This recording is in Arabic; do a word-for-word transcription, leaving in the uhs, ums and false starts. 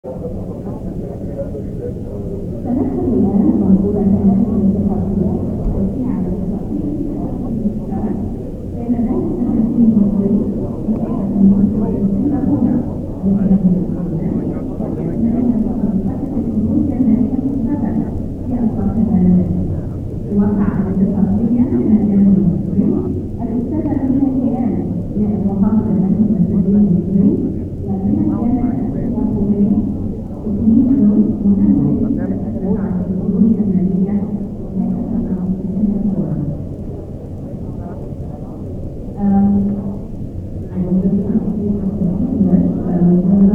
سندخل الآن منظورة هذه الاتفاقية التي على الاتفاقية بين ذلك التسليم المصري وقع على الاتفاقية من الجانب المصري الأستاذة أمينة كيان نائب محافظ المجلس التسليم المصري ومن الجانب الحكومي Um, I will just ask you a question.